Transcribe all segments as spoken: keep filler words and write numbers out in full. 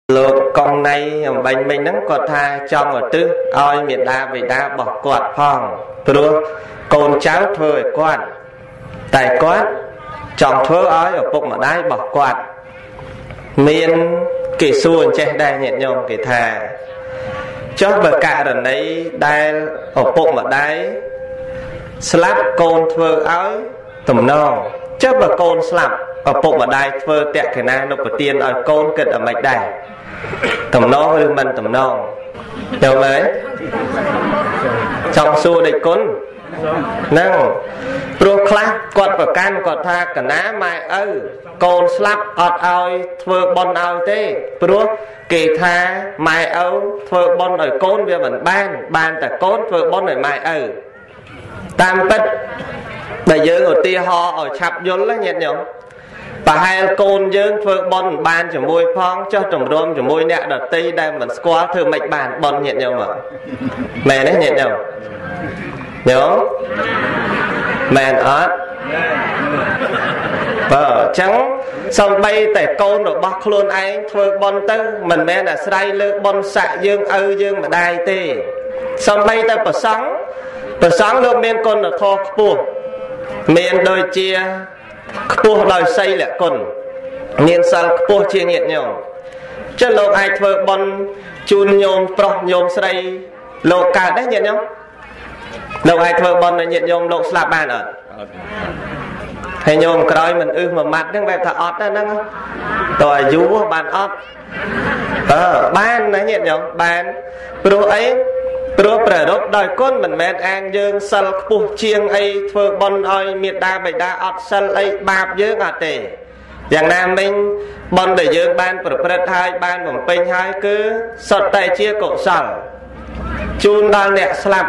Lột con này bệnh mình nắng quạt tha trong ở tư oi miền đa về đa bỏ quạt phong rồi con cháu thôi quạt tại quạt chọn thơ ói ở bụng mà đai bỏ quạt miền kỳ xuồng che đai nhẹ nhõm kỳ thà chót bờ cạ rồi đấy đai ở bụng mà đai slap con thơ ói tầm non chót bờ con slap ở bụng mà đai thơ tẹt cái na nó có tiền ở con kịch ở mạch đai tầm nó hơi mình tầm non hiểu mấy trong xua địch cún năng pro class quạt và can quạt tha cả ná mai ư con slap ọt oi thưa bon oi thế pro kỳ tha mai âu thưa bon ở con về mình ban ban tại con thưa bon ở mai ư tam bích bây giờ ở tia ho ở chập vốn lá nhẹ nhõm và hai con dương phơi bon ban cho môi phong cho trồng rôm cho môi nẹt đợt tây đây mình qua thưa mạch bàn bon nhẹ nhau mà mẹ đấy nhẹ nhau nhớ mẹ ớt vợ trắng xong bay tại con rồi bóc luôn anh phơi bon tư mình mẹ là say lư bon xạ dương ư dương mà đai tê xong bay tại bờ sáng bờ sáng luôn men con là thò cua men đôi chia cua đòi xây lẹ con niên sang cua chia nhiệt nhau chân lô ai thưa bon chun nhôm pro nhôm xây lô cả đấy nhiệt nhau lô ai thưa bon là nhiệt nhôm lô slap bàn ở hay nhôm coi mình ư mà mặt đang về thợ ót đó nó rồi vú bàn ót ờ ban đấy nhiệt nhau ban pro ấy pro pre đốt đòi con mình men an dương sal cua chiêng ấy thưa bon oi miệt đa bạch đa ót sal ấy bạp dương à tềอย่างนั้นmình bon để dương banประhai banของเป็นhai cứ sọt tay chia cổ sal chun đan nẹt slap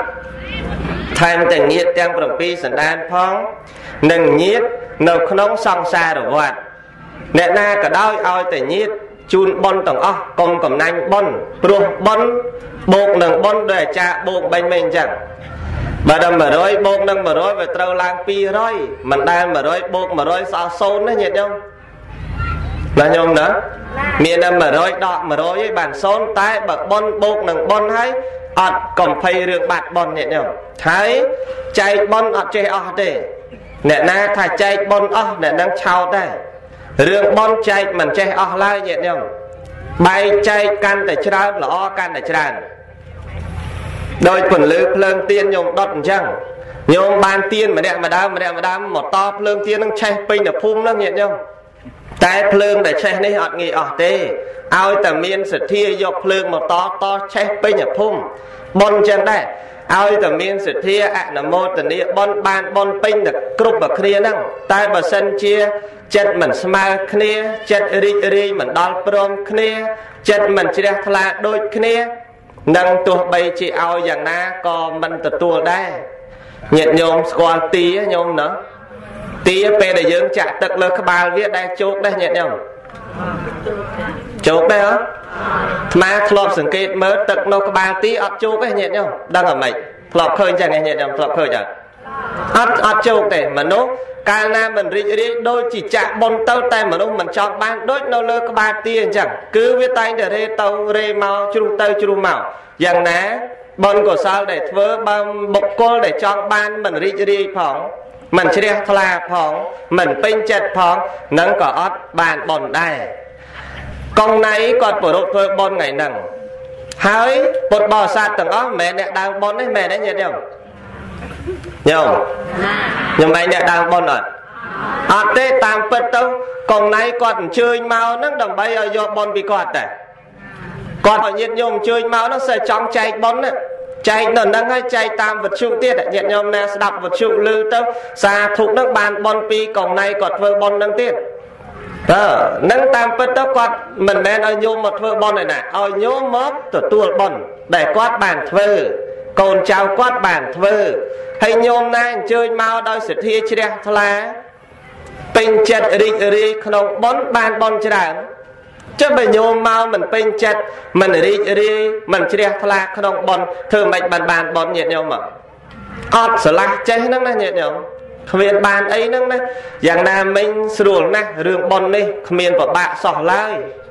thànhแต่nhiệtទាំងbảyសណ្ដានផងនឹងnhiệtនៅក្នុងសង្សារវត្តអ្នកណាក៏ដោយឲ្យតែnhiệtជូនbonទាំងអស់កុំកំណាញ់bonព្រោះbonបូកនឹងbonដោយអាចារ្យបូកបាញ់មិនអញ្ចឹងបើដល់một trămបូកនឹងmột trămវាត្រូវឡើងhai trămមិនដែលmột trămបូកmột trămសល់ศูนย์ណាញាតិញោមណាញោមណាមានតែmột trămដកmột trămឯងបានศูនย์តែបើbonបូកនឹងbonហើយអត់កំភៃរឿងបាត់bonញាតិញោមហើយចែកbonអត់ចេះអស់ទេអ្នកណាថាចែកbonអស់អ្នកនឹងឆោតដែររឿងbonចែកមិនចេះអស់ឡើយញាតិញោមបែកចែកកាន់តែច្រើនល្អកាន់តែច្រើនដោយពន្លឺភ្លើងទៀនញោមដុតអញ្ចឹងញោមបានទៀនម្នាក់ម្ដងម្នាក់ម្ដងមកតភ្លើងទៀននឹងឆេះពេញទៅភូមិហ្នឹងញាតិញោមតែភ្លើងដែលឆេះនេះអត់ងាយអស់ទេឲ្យតែមានសទ្ធាយកភ្លើងមកតតឆេះពេញទៅភូមិប៉ុនអញ្ចឹងដែរឲ្យតែមានសទ្ធាអនុមោទនាប៉ុនបានប៉ុនពេញទៅគ្រប់ប្រគ្រាហ្នឹងតែបើសិនជាចិត្តមិនស្មើគ្នាចិត្តរីករាយមិនដល់ព្រមគ្នាចិត្តមិនជ្រះថ្លាដូចគ្នានឹងទោះបីជាឲ្យយ៉ាងណាក៏មិនទទួលដែរញាតិញោមស្គាល់ទីញោមណាទីពេលដែលយើងចាក់ទឹកលើក្បាលវាដែរជោគដែរញាតិញោមជោគដែរហ៎ថ្មធ្លាប់សង្កេតមើលទឹកនៅក្បាលទីអត់ជោគទេញាតិញោមដឹងអ្មេចធ្លាប់ឃើញចឹងញាតិញោមធ្លាប់ឃើញអត់អត់អត់ជោគទេមនុស្សកាលណាមិនរីករាយដូចជាចាក់បុនទៅតែមនុស្សមិនចង់បានដូចនៅលើក្បាលទីអញ្ចឹងគឺវាតែងតែរេទៅរេមកជ្រុះទៅជ្រុះមកយ៉ាងណាបុណ្យកុសលដែលធ្វើបើបុគ្គលដែលចង់បានមិនរីករាយផងមិនជ្រះថ្លាផងមិនពេញចិត្តផងនឹងក៏អត់បានបុណ្យដែរកងណៃគាត់ប្ររពធ្វើបុណ្យថ្ងៃហ្នឹងហើយពុទ្ធបរិស័ទទាំងអស់មិនមែនអ្នកដើមបុណ្យទេមែនទេញាតិញោមញោមខ្ញុំឯងអ្នកដើមបុណ្យអត់អត់ទេតាមពិតទៅកងណៃគាត់អញ្ជើញមកហ្នឹងដើម្បីឲ្យយកបុណ្យពីគាត់តែគាត់ឲ្យញាតិញោមអញ្ជើញមកហ្នឹងsẽចង់ចែកបុណ្យណាចែកនៅហ្នឹងហើយចែកតាមវិទ្យុទៀតញាតិញោមណាស្ដាប់វិទ្យុឮទៅសាធុហ្នឹងបានបុណ្យពីកងណៃគាត់ធ្វើបុណ្យហ្នឹងទៀតតើនឹងតាមពិតទៅគាត់មិនមែនឲ្យញោមមកធ្វើបុណ្យឯណាឲ្យញោមមកទទួលបុណ្យដែលគាត់បានធ្វើកូនចៅគាត់បានធ្វើហើយញោមណាអញ្ជើញមកដោយសទ្ធាជ្រះថ្លាពេញចិត្តរីករាយក្នុងបុណ្យបានបុណ្យច្រើនចុះបើញោមមកមិនពេញចិត្តមិនរីករាយមិនជ្រះថ្លាក្នុងបុណ្យធ្វើមិនបានបានបុណ្យញាតិញោមមកអត់ស្រឡះចេះហ្នឹងណាញាតិញោមគ្មានបានអីហ្នឹងណាយ៉ាងណាមិញស្រួលណាស់រឿងបុណ្យនេះគ្មានពិបាកសោះឡើយ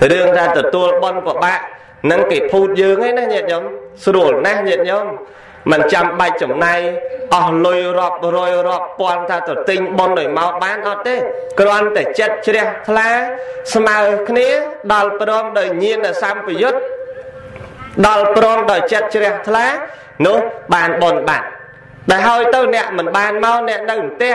riêng ra từ tua bon của bạn nâng cái phút dương ấy nó nhiệt nhóm sủa nè nhiệt nhóm mình chăm bài chấm này ở lôi rọp rồi rọp quan ta từ tinh bon đổi máu bán ở thế còn để chết chưa lá smile kia đào prom đời nhiên là sam phải dứt đào prom đời chết chưa lá nó bàn bồn bạn đại hơi tao nè mình bàn mau nè đừng te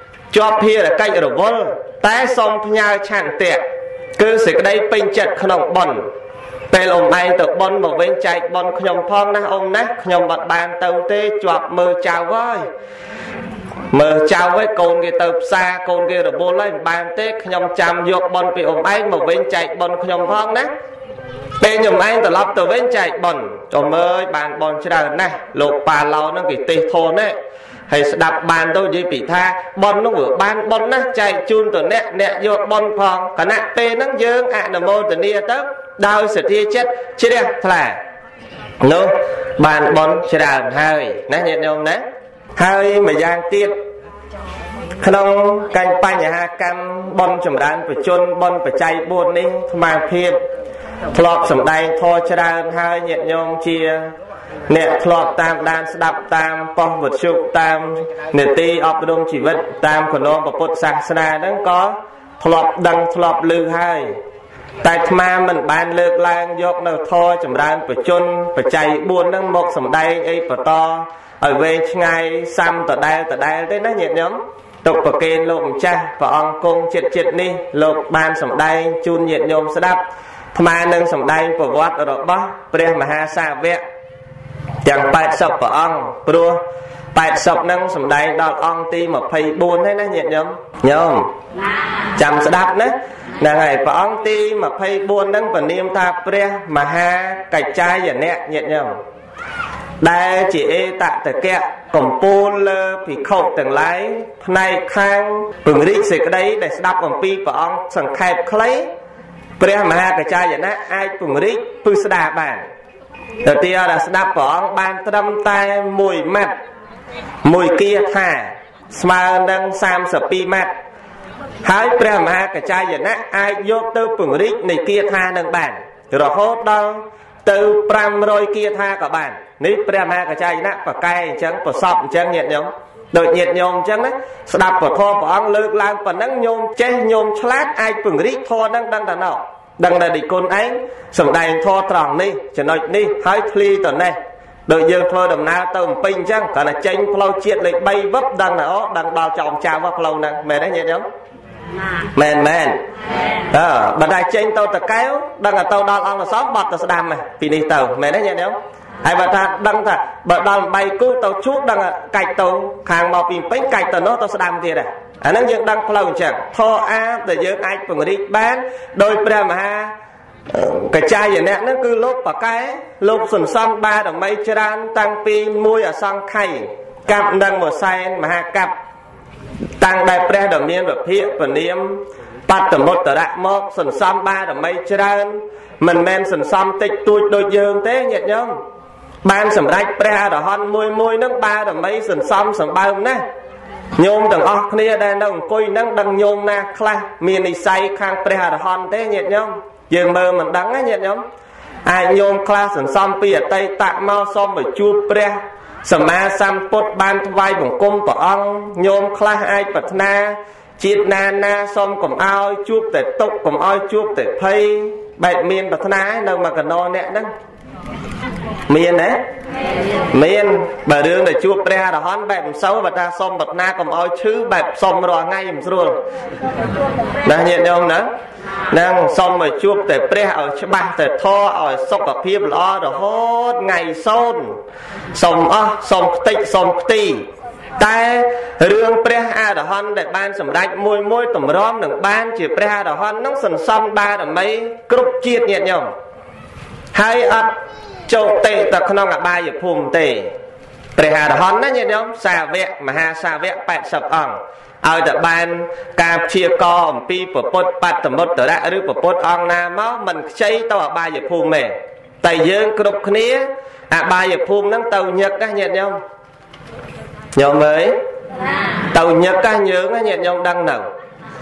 cho phía là cây ở vô té xong nhau chẳng tiệt cứ sẽ đây pin chặt không bồnពេលôngឯងទៅបនមកវិញចែកបនខ្ញុំផងណាអ៊ំណាខ្ញុំបាត់បានទៅទេជាប់មើលចៅហើយមើលចៅហើយកូនគេទៅផ្សារកូនគេរវល់ហើយមិនបានទេខ្ញុំចាំយកបនពីអ៊ំឯងមកវិញចែកបនខ្ញុំផងណាពេលខ្ញុំឯងត្រឡប់ទៅវិញចែកបនចូលមើលបានបនច្រើនណាស់លោកប៉ាឡោហ្នឹងគេទេសធនទេហើយស្ដាប់បានទៅនិយាយពីថាបននោះវាបានបនណាចែកជូនទៅអ្នកអ្នកយកបនផងគណៈពេលហ្នឹងយើងអនុមោទនាទៅដោយសទ្ធាចិត្តជ្រះថ្លានោះបានបនច្រើនហើយណាញាតិញោមណាហើយម្យ៉ាងទៀតក្នុងកាញ់បញ្ហាកម្មបនចម្រើនបជនបនបច្ច័យបួននេះស្មារភាពធ្លាប់សម្ដែងធម៌ច្រើនហើយញាតិញោមជាអ្នកធ្លាប់តាមដានស្ដាប់តាមប៉ុស្តិ៍វិទ្យុតាមនេតិអប់រំជីវិតតាមគន្លងពុទ្ធសាសនាហ្នឹងក៏ធ្លាប់ដឹងធ្លាប់ឮហើយតែអាត្មាមិនបានលើកឡើងយកនៅធម៌ចម្រើនបជនបច្ច័យបួនហ្នឹងមកសម្ដែងអីបន្តឲ្យវែងឆ្ងាយសាំដដែលដដែលទេណាញាតិញោមទុកប្រកេនលោកម្ចាស់ព្រះអង្គគង់ចិត្តចិត្តនេះលោកបានសម្ដែងជូនញាតិញោមស្ដាប់អាត្មានឹងសម្ដែងប្រវត្តិរបស់ព្រះមហាសាវកទាំងแปดสิบព្រះអង្គព្រោះแปดสิบហ្នឹងសម្ដែងដល់អង្គទីยี่สิบสี่ហើយណាញាតិញោមញោមចាំស្ដាប់ណាហ្នឹងហើយព្រះអង្គទីยี่สิบสี่ហ្នឹងពនាមថាព្រះមហាកច្ចាយនៈញាតិញោមដែលជាអេតតកៈកំពូលលើភិក្ខុទាំងឡាយផ្នែកខាងពង្រីកសេចក្តីដែលស្ដាប់អំពីព្រះអង្គសង្ខេបខ្លីព្រះមហាកច្ចាយនៈអាចពង្រីកពិស្ដារបានទៅទីអរស្ដាប់ព្រះអង្គបានត្រឹមតែមួយម៉ាត់មួយគាថាស្មើនឹងសាមសិបពីរម៉ាត់ហើយព្រះមហាកច្ចាយនៈអាចយកទៅពង្រីកនៃគាថានឹងបានរហូតដល់ទៅប្រាំរយគាថាក៏បាននេះព្រះមហាកច្ចាយនៈប្រកែអញ្ចឹងប្រសពអញ្ចឹងញាតិញោមដូចញាតិញោមអញ្ចឹងណាស្ដាប់ពធព្រះអង្គលើកឡើងប៉ុណ្ណឹងញោមចេះញោមឆ្លាតអាចពង្រីកធម៌នឹងដឹងតែណោះដឹងតែនិគុណឯងសំដែងធម៌ត្រង់នេះចំណុចនេះហើយធ្លីទៅនេះដូចយើងធ្វើដំណើរទៅអំពីអញ្ចឹងគ្រាន់តែចេញផ្លូវជាតិលេខបីវឹបដឹងតែអូដឹងដល់ចំចៅផ្លូវហ្នឹងមែនទេញាតិញោមមែនមែនអើបើតែចេញទៅតកែវដឹងតែទៅដល់អង្គសង្ឃបាត់ទៅស្ដាំពីនេះទៅមែនទេញាតិញោមហើយបើថាដឹងថាបើដល់បីគូទៅជួបដឹងកាច់ទៅខាងមកពីពេញកាច់ទៅនោះទៅស្ដាំទៀតដែរអាហ្នឹងយើងដឹងផ្លូវអញ្ចឹងធម៌អាដែលយើងអាចពង្រីកបានដោយព្រះមហាកច្ចាយនៈហ្នឹងគឺលោកបកែលោកសន្សំបារមីច្រើនតាំងពីមួយអសង្ខ័យកាប់នឹងមួយសែនមហាកាប់តាំងដែលព្រះដ៏មានវិភាកពនាមបត្តមុត្តរៈមកសន្សំបារមីច្រើនមិនមែនសន្សំតិចតួចដូចយើងទេញាតិញោមបានសម្រេចព្រះអរហន្តមួយមួយហ្នឹងបារមីសន្សំសម្បើមណាស់ញោមទាំងអស់គ្នាដែលនៅអង្គុយហ្នឹងដឹងញោមណាខ្លះមាននិស្ស័យខាងព្រះអរហន្តទេញាតិញោមយើងមើលមិនដឹងណាញាតិញោមអាចញោមខ្លះសន្សំពីអតីតមកសូមឲ្យជួបព្រះសម្មាសម្ពុទ្ធបានថ្វាយបង្គំព្រះអង្គញោមខ្លះអាចប្រាថ្នាជាតិណាណាសូមកុំឲ្យជួបតែទុកកុំឲ្យជួបតែភ័យបែបមានប្រាថ្នានៅមកកណោអ្នកហ្នឹងមានទេមានបើរឿងដែលជួបព្រះអរហន្តបែបមិនសូវបើថាសុំប្រាថ្នាកុំឲ្យឈឺបែបសុំរាល់ថ្ងៃមិនស្រួលណាញាតិញោមណានឹងសុំឲ្យជួបតែព្រះឲ្យច្បាស់តែធម៌ឲ្យសុខភាពល្អរហូតថ្ងៃសូន្យសុំអស់សុំខ្ទេចសុំខ្ទីតែរឿងព្រះអរហន្តដែលបានសម្រេចមួយមួយតម្រាំនឹងបានជាព្រះអរហន្តនឹងសន្សំបារមីគ្រប់ជាតិញាតិញោមហើយអត់ចូលទេទៅក្នុងអបាយភូមិទេព្រះអរហន្តណាញាតិញោមសាវកមហាសាវកแปดสิบអង្គឲ្យតែបានការព្យាករអំពីពុទ្ធបត្តមុត្តរៈឬពុទ្ធអង្គណាមកមិនខ្ចីទៅអបាយភូមិទេតែយើងគ្រប់គ្នាអបាយភូមិហ្នឹងទៅញឹកណាញាតិញោមញោមអើយទៅញឹកណាយើងណាញាតិញោមដឹងនៅ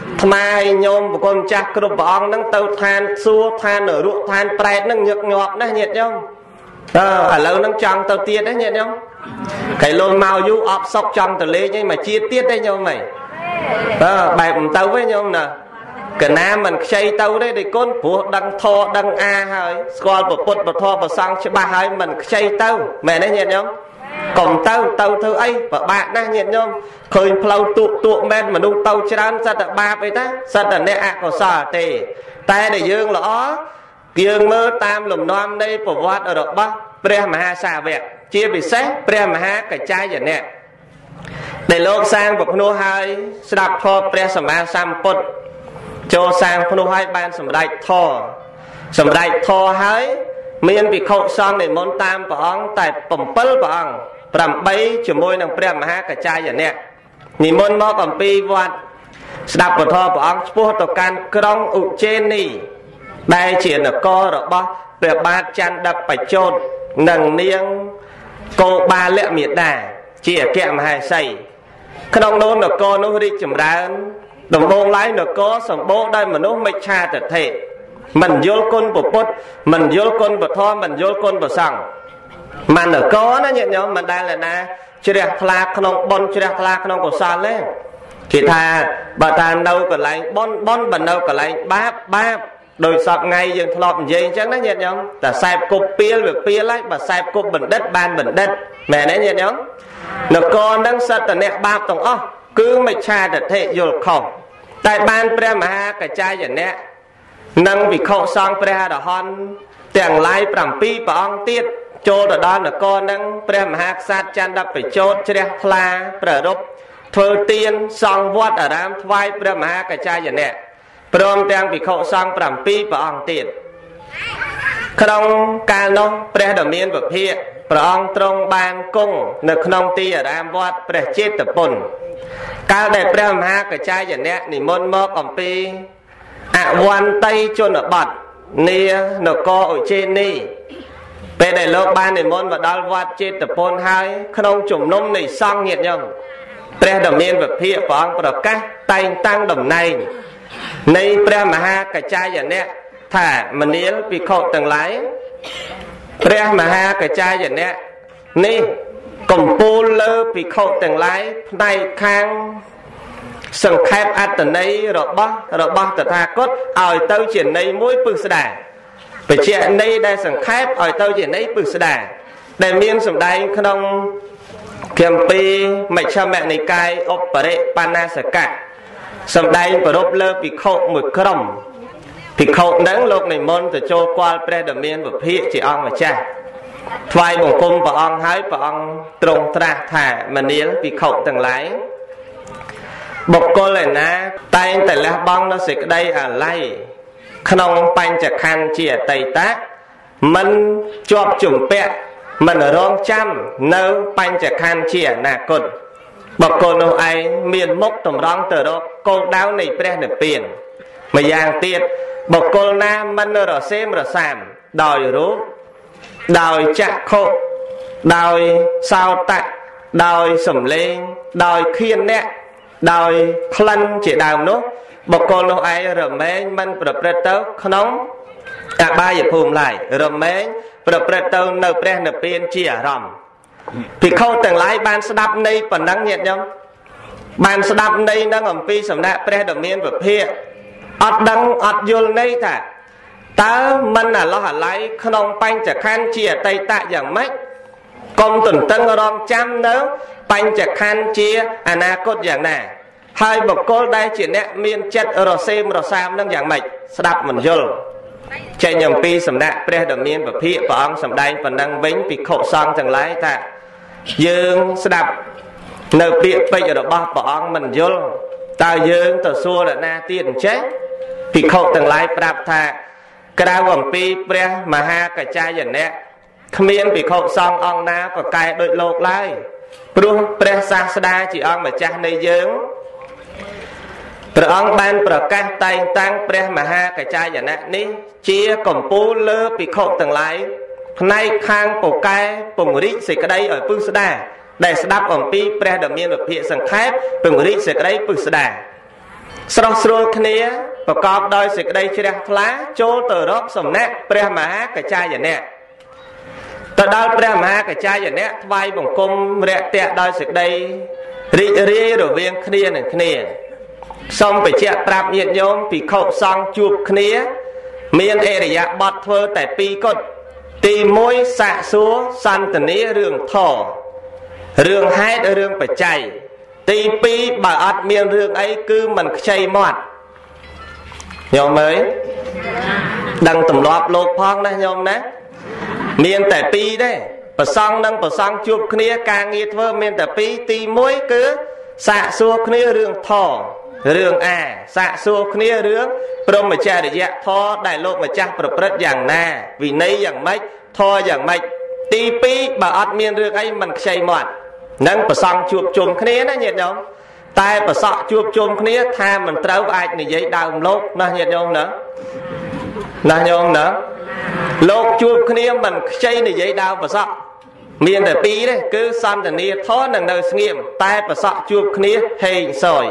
ថ្មឲ្យញោមប្រគុណចាស់គ្រប់ព្រះអង្គហ្នឹងទៅឋានសួគ៌ឋាននរកឋានប្រែតហ្នឹងញឹកញាប់ណាស់ញាតិញោមអឺឥឡូវហ្នឹងចង់ទៅទៀតណាញាតិញោមគេលុនមកយូរអប់សុកចង់ទៅលេងឯងមកជាតិទៀតទេញោមអីអឺបែបមិនទៅទេញោមណាកណាមិនខ្ចីទៅទេដូចគុណព្រោះដឹងធរដឹងអាហើយស្គាល់ពុទ្ធពធប្រសង្ឃច្បាស់ហើយមិនខ្ចីទៅមែនទេញាតិញោមកុំទៅទៅធ្វើអីពិបាកណាស់ញាតិញោមឃើញផ្លូវទូកទូកមែនមនុស្សទៅច្រើនសិតតែបាបអីតាសិតតែអ្នកអកុសលទេតែដែលយើងល្អយើងមើលតាមលំនាំនៃប្រវត្តិរបស់ព្រះមហាសាវកជាពិសេសព្រះមហាកច្ចាយនៈដែលលោកសាងប្រភ្នោះហើយស្ដាប់ធម៌ព្រះសម្មាសម្ពុទ្ធចូលសាងភ្នោះហើយបានសម្រេចធម៌សម្រេចធម៌ហើយមានភិក្ខុសង្ឃនិមន្តតាមព្រះអង្គតែ7ព្រះអង្គប្រាំបីជាមួយនឹងព្រះមហាកច្ចាយនៈនិមន្តមកអំពីវត្តស្ដាប់ពធព្រះអង្គឆ្ពោះទៅកាន់ក្រុងឧជេនីដែលជានគររបស់ព្រះបាទចន្ទបច្ចោតនិងនាងកោបាលមេតាជាអគ្គមហេសីក្នុងនោះនគរនោះរីកចម្រើនដំបូងឡើយនគរសម្បូរដោយមនុស្សមិច្ឆាទិដ្ឋិមិនយល់គុណពុទ្ធមិនយល់គុណពធមិនយល់គុណប្រសង្ឃមនគរណាញាតិញោមមិនដែលណាជ្រះថ្លាក្នុងបុណ្យជ្រះថ្លាក្នុងកុសលទេគេថាបើតានៅកន្លែងបុណ្យបុណ្យបើនៅកន្លែងបាបបាបដោយសពថ្ងៃយើងធ្លាប់និយាយអញ្ចឹងណាញាតិញោមតែសែបគប់ពីលវាពីលហើយបើសែបគប់បណ្ឌិតបានបណ្ឌិតមែនទេញាតិញោមនគរនឹងសត្វតអ្នកបាបទាំងអស់គឺមិច្ឆាទិដ្ឋិយល់ខុសតែបានព្រះមហាកច្ចាយនៈនិងភិក្ខុសង្ឃព្រះអរហន្តទាំងឡាយ7ព្រះអង្គទៀតចូលទៅដល់នគរនឹងព្រះមហាក្សត្រចន្ទបច្ចោតជ្រះថ្លាប្ររពធ្វើទានសង់វត្តអារាមថ្វាយព្រះមហាកច្ចាយនៈព្រមទាំងភិក្ខុសង្ឃ7ព្រះអង្គទៀតក្នុងកាលនោះព្រះដ៏មានពភាកព្រះអង្គទ្រង់បានគង់នៅក្នុងទីអារាមវត្តព្រះចេតពុនកាលដែលព្រះមហាកច្ចាយនៈនិមន្តមកអំពីអវន្តីជនបទនានគរឧជេនីពេលដែលលោកបាននិមន្តមកដល់វត្តចេតពុនហើយក្នុងជំនុំនៃសង្ឃញាតិញោមព្រះដ៏មានពភាកព្រះអង្គប្រកាសតែងតាំងតំណែងនៃព្រះមហាកច្ចាយនៈថាមនាលភិក្ខុទាំងឡាយព្រះមហាកច្ចាយនៈនេះកំពូលលើភិក្ខុទាំងឡាយផ្នែកខាងសង្ខេបអត្តន័យរបស់របស់តថាគតឲ្យទៅជាន័យមួយពិស្ដាបច្ចៈន័យដែលសង្ខេបឲ្យទៅជាន័យពិស្ដាដែលមានសម្ដែងក្នុងគម្ពីរមជ្ឈមនិកាយឧបរិបណ្ណាសកៈសម្ដែងប្រពលើភិក្ខុមួយក្រុមភិក្ខុនឹងលោកនិមន្តទៅចូលគាល់ព្រះដ៏មានពភាកជាអង្គម្ចាស់ថ្វាយបង្គំព្រះអង្គហើយព្រះអង្គទ្រង់ត្រាស់ថាមនាលភិក្ខុទាំងឡាយបុគ្គលឯណាតែងតែលះបង់នូវសេចក្តីអាល័យក្នុងបញ្ចខណ្ឌជាអតីតៈមិនជាប់ជំពាក់មិនរងចាំនៅបញ្ចខណ្ឌជាអនាគតបុគ្គលនោះឯងមានមុខតម្រង់ទៅរកគោលដៅនៃព្រះនិព្វានម្យ៉ាងទៀតបុគ្គលណាមិនរសេមរសាមដោយរូបដោយចក្ខុដោយសោតៈដោយសំឡេងដោយឃានអ្នកដោយក្លិនជាដើមនោះបុគ្គលនោះឯងរមែងមិនប្រព្រឹត្តទៅក្នុងអបាយភូមិឡើយរមែងប្រព្រឹត្តទៅនៅព្រះនិព្វានជាអារម្មណ៍ភិក្ខុទាំងឡាយបានស្ដាប់ន័យប៉ុណ្ណឹងញាតិញោមបានស្ដាប់ន័យនឹងអំពីសំណាក់ព្រះដ៏មានពភាកអត់ដឹងអត់យល់ន័យថាតើមិនអាឡោះអាល័យក្នុងបញ្ចខណ្ឌជាអតីតៈយ៉ាងម៉េចកុំទន្ទឹងរង់ចាំនៅបញ្ចខណ្ឌជាអនាគតយ៉ាងណាហើយបុគ្គលដែលជាអ្នកមានចិត្តរសេមរសាមនឹងយ៉ាងម៉េចស្ដាប់មិនយល់ចេញអំពីសំណាក់ព្រះដ៏មានពភាកព្រះអង្គសម្ដែងប៉ុណ្ណឹងវិញភិក្ខុសង្ឃទាំងឡាយថាយើងស្ដាប់នៅពាក្យពេចន៍របស់ព្រះអង្គមិនយល់តើយើងទៅសួរអ្នកណាទៀតអញ្ចេះភិក្ខុទាំងឡាយប្រាប់ថាក្រៅអំពីព្រះមហាកច្ចាយនៈគ្មានភិក្ខុសង្ឃអង្គណាប្រកែកដូចលោកឡើយព្រោះព្រះសាស្តាជាអង្គម្ចាស់នៃយើងព្រះអង្គបានប្រកាសតែងតាំងព្រះមហាកច្ចាយនៈនេះជាកំពូលលើភិក្ខុទាំងឡាយផ្នែកខាងពូកែពង្រីកសេចក្តីឲ្យពឹស្ដាដែលស្ដាប់អំពីព្រះដ៏មានវិភាកសង្ខេបពង្រីកសេចក្តីពឹស្ដាស្រស់ស្រួលគ្នាប្រកបដោយសេចក្តីជ្រះថ្លាចូលទៅរកសំណាក់ព្រះមហាកច្ចាយនៈទៅដល់ព្រះមហាកច្ចាយនៈថ្វាយបង្គំរាក់ទាក់ដោយសេចក្តីរីករាយរវាងគ្នានឹងគ្នាសូមបញ្ជាក់ប្រាប់ញាតិញោមភិក្ខុសង្ឃជួបគ្នាមានអរិយាបថធ្វើតែពីរគត់ទីមួយសាកសួរសន្ទនារឿងធម៌រឿងហេតុរឿងបច្ច័យទីពីរបើអត់មានរឿងអីគឺមិនខ្ចីមាត់ញោមអើយដឹងទម្លាប់លោកផងណាញោមណាមានតែពីរទេប្រសង់និងប្រសង់ជួបគ្នាការងារធ្វើមានតែពីរទីមួយគឺសាកសួរគ្នារឿងធម៌រឿងអាសាកសួរគ្នារឿងព្រហ្មចរិយធម៌ដែលលោកម្ចាស់ប្រព្រឹត្តយ៉ាងណាវិន័យយ៉ាងម៉េចធម៌យ៉ាងម៉េចទីពីរបើអត់មានរឿងអីមិនខ្ចីមាត់នឹងប្រសង់ជួបជុំគ្នាណាញាតិញោមតែប្រសក់ជួបជុំគ្នាថាមិនត្រូវអាចនិយាយដើមលោកណាញាតិញោមណាណាញោមណាលោកជួបគ្នាមិនខ្ចីនិយាយដើមប្រសក់មានតែពីរទេគឺសន្តានាធននិងនៅស្ងៀមតែប្រសក់ជួបគ្នាហេងសយ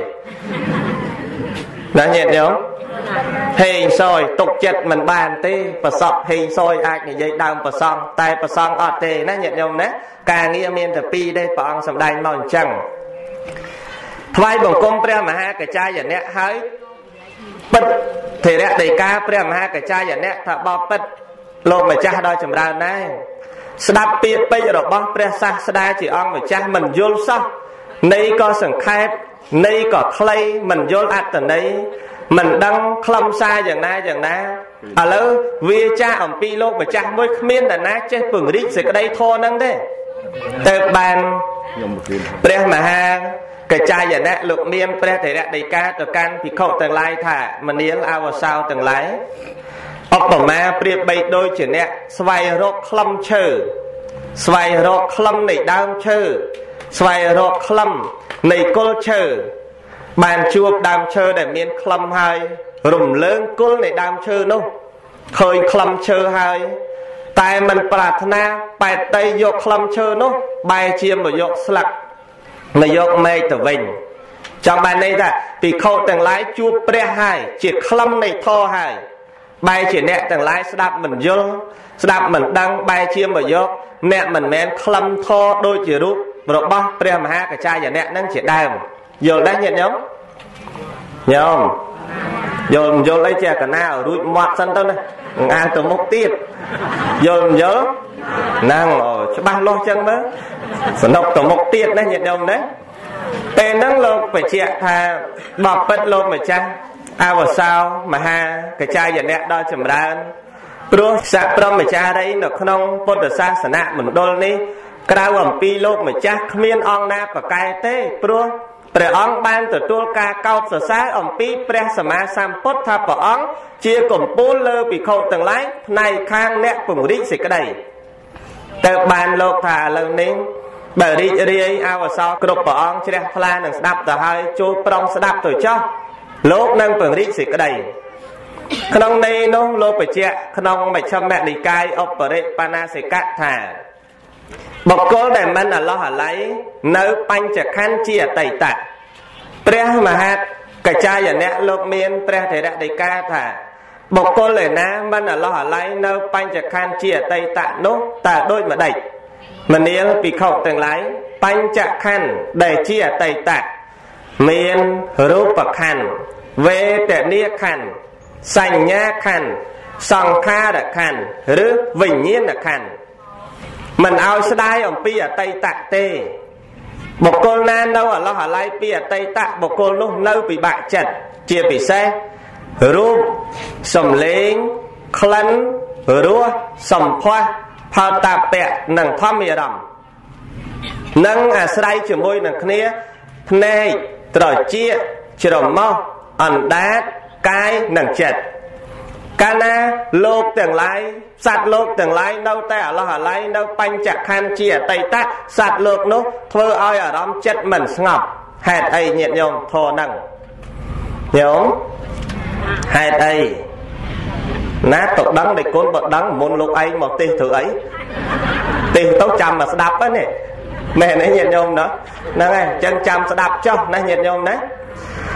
ណាញាតិញោមហេងសយទុកចិត្តមិនបានទេប្រសក់ហេងសយអាចនិយាយដើមប្រសង់តែប្រសង់អត់ទេណាញាតិញោមណាការងារមានតែពីរទេព្រះអង្គសម្ដែងមកអញ្ចឹងថ្វាយបង្គំព្រះមហាកច្ចាយនៈហើយពិតធរៈដីកាព្រះមហាកច្ចាយនៈថាបបពិតលោកម្ចាស់ដល់ចម្រើនដែរស្ដាប់ពាក្យពេចន៍របស់ព្រះសាស្តាជាអង្គម្ចាស់មិនយល់សោះនៃក៏សង្ខេបនៃក៏ខ្លីមិនយល់អត្ថន័យមិនដឹងខ្លឹមសារយ៉ាងណាយ៉ាងណាឥឡូវវាចាស់អំពីលោកម្ចាស់មួយគ្មានអ្នកណាចេះពង្រីកសេចក្តីធម៌ហ្នឹងទេទៅបានព្រះមហាកច្ចាយនៈលោកមានព្រះថេរដីកាទៅកាន់ភិក្ខុទាំងឡាយថាមនាលអវសោទាំងឡាយឧបមាប្រៀបបីដូចជាអ្នកស្វែងរកក្លឹមឈើស្វែងរកក្លឹមនៃដើមឈើស្វែងរកក្លឹមនៃគល់ឈើបានជួបដើមឈើដែលមានក្លឹមហើយរំលើងគល់នៃដើមឈើនោះឃើញក្លឹមឈើហើយតែមិនប្រាថ្នាបែកទៅយកក្លឹមឈើនោះបែរជាមកយកស្លឹកមកយកមែកទៅវិញចង់បានន័យថាភិក្ខុទាំងឡាយជួបព្រះហើយជាក្លឹមនៃធម៌ហើយបែរជាអ្នកទាំងឡាយស្ដាប់មិនយល់ស្ដាប់មិនដឹងបែរជាមកយកអ្នកមិនមែនក្លឹមធម៌ដូចជារូបរបស់ព្រះមហាកច្ចាយនៈនឹងជាដើមយល់ដែរញាតិញោមញោមយល់យល់អីចេះកណារួចមាត់សិនទៅណាអានទៅមុខទៀតយល់យល់ហ្នឹងច្បាស់លាស់ចឹងមើលសនុកទៅមុខទៀតណាញាតិញោមណាពេលហ្នឹងលោកបញ្ជាក់ថាបបិទ្ធលោកម្ចាស់អវសោមហាកច្ចាយនៈដល់ចម្រើនព្រោះសព្វព្រហ្មចារីនៅក្នុងពុទ្ធសាសនមណ្ឌលនេះក្រៅអំពីលោកម្ចាស់គ្មានអង្គណាប្រកែកទេព្រោះព្រះអង្គបានទទួលការកោតសរសើរអំពីព្រះសម្មាសម្ពុទ្ធថាព្រះអង្គជាកំពូលលើភិក្ខុទាំងឡាយផ្នែកខាងអ្នកពង្រីកសេចក្តីទៅបានលោកថាឥឡូវនេះបើរីករាយអវសោគ្រប់ព្រះអង្គជ្រះថ្លានឹងស្ដាប់ទៅហើយចូលប្រុងស្ដាប់ទៅចោះលោកនឹងពង្រីកសេចក្តីក្នុងន័យនោះលោកបញ្ជាក់ក្នុងមជ្ឈិមនិកាយឧបរិបាណាសិកៈថាបុគ្គលដែលមិនអឡោះអាល័យនៅបញ្ចក្ខន្ធជាអតីតៈព្រះមហាកច្ចាយនៈលោកមានព្រះថេរដីកាថាបុគ្គលឯណាមិនអឡោះអាល័យនៅបញ្ចក្ខន្ធជាអតីតៈនោះតើដូចម្ដេចមនាលភិក្ខុទាំងឡាយបញ្ចក្ខន្ធដែលជាអតីតៈមានរូបខណ្ឌវេទនាខណ្ឌសញ្ញាខណ្ឌសង្ខារខណ្ឌឬវិញ្ញាណខណ្ឌមិនឲ្យស្ដាយអំពីអតីតៈទេបុគ្គលណានៅអឡោះអាល័យពីអតីតៈបុគ្គលនោះនៅពិបាកចិត្តជាពិសេសរូបសំឡេងក្លិនរសសម្ផស្សផលតពៈនិងធម្មអារម្មណ៍នឹងអាស្រ័យជាមួយនឹងគ្នាភ្នែកត្រចៀកច្រមុះអណ្ដាតកាយនិងចិត្តកាលណាលោកទាំងឡាយសត្វលោកទាំងឡាយនៅតែអឡោះអាល័យនៅបញ្ចក្ខន្ធជាអតីតៈសត្វលោកនោះធ្វើឲ្យអារម្មណ៍ចិត្តមិនស្ងប់ហេតុអីញាតិញោមធរហ្នឹងញោមហេតុអីណាទៅដឹងតែគុណបើដឹងមុនលោកឯងមកទេសធ្វើអីទេសទៅចាំមកស្ដាប់ហ្នឹងមែនទេញាតិញោមណាហ្នឹងហើយអញ្ចឹងចាំស្ដាប់ចុះណាញាតិញោមណា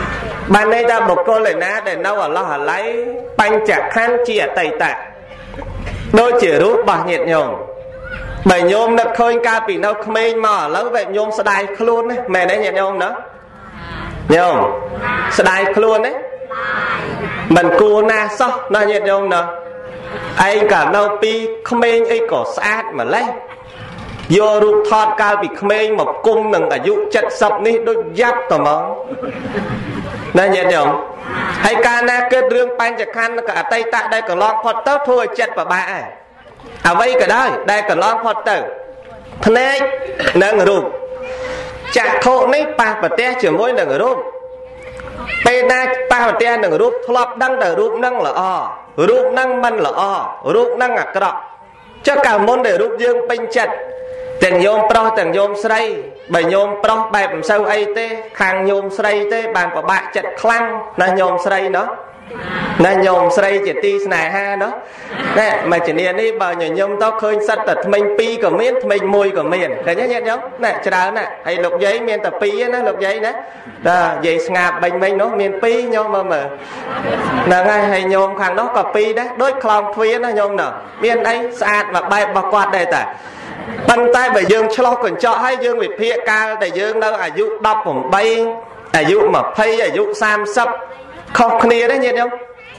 ban đây ta bộc cô lời ná để nâu ở lo hả lấy bánh chả khăn chia tây tạ đôi chỉ rút bà nhiệt nhôm bởi nhôm nó khơi ca bị nó khmênh mà lớn vậy nhôm sẽ đai luôn đấy mẹ đấy nhiệt nhôm nữa nhôm sẽ đai luôn đấy mình cua na sao nó nhiệt nhôm nữa anh cả đâu pi khmênh ấy có sát mà lấy vô rút thọt ca bị khmênh một cung nâng ở dụ chất sập ní đôi giáp tầm mong nó nhiệt nhôm hay ca na kết rương bánh chả khăn cả tây tạ đây còn lo phật tớt thôi chết và ba à vây cả đây đây còn lo phật tử thế nâng rụp chả khổ ní ba và te chỉ mỗi nâng rụp bây na ba và te nâng rụp thọp đăng đờ rụp nâng là o rụp nâng mân là o rụp nâng à cọ cho cả môn để rụp dương bánh chật tiền nhôm pro tiền nhôm sray bởi nhôm pro bài làm sao ấy thế hàng nhôm sray thế bàn của bạn chật khăn là nhôm sray đó là nhôm sray chỉ ti này ha đó nè mà chỉ niên đi bờ nhôm nhôm tao khơi sắt tật mình pi của miền mình môi của miền thấy nhớ nhớ nhớ nè chờ nè hay lục giấy miền tập pi nó lục giấy đó là giấy ngạp bình mình nó miền pi nhôm mà mà là ngay hay nhôm hàng đó có pi đấy đôi clown phía nó nhôm nè miền ấy sạch và bay bạc quạt đây ta bàn tay bởi dương cho còn cho hay dương bị phía ca để dương đâu à dụ đọc một bay à dụ mà phay à dụ sam sắp không kia đấy nhìn không